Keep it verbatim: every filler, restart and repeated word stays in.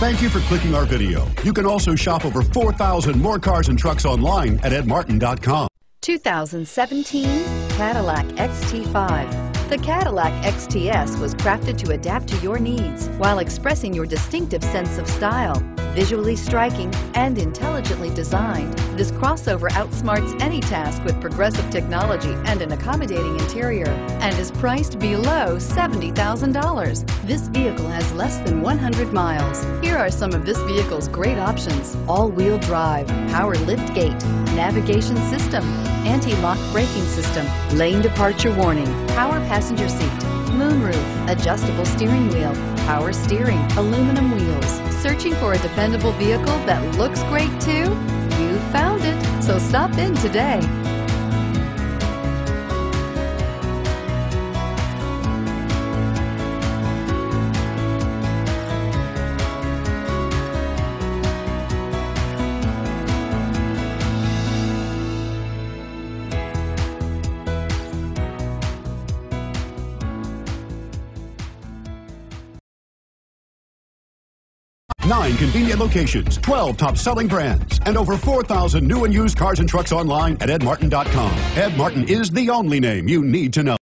Thank you for clicking our video. You can also shop over four thousand more cars and trucks online at ed martin dot com. two thousand seventeen Cadillac X T five. The Cadillac X T S was crafted to adapt to your needs while expressing your distinctive sense of style. Visually striking and intelligently designed, this crossover outsmarts any task with progressive technology and an accommodating interior, and is priced below seventy thousand dollars. This vehicle has less than one hundred miles. Here are some of this vehicle's great options: all-wheel drive, power lift gate, navigation system, anti-lock braking system, lane departure warning, power passenger seat, moonroof, adjustable steering wheel, power steering, aluminum wheels. Searching for a dependable vehicle that looks great too? You found it, so stop in today. Nine convenient locations, twelve top-selling brands, and over four thousand new and used cars and trucks online at ed martin dot com. Ed Martin is the only name you need to know.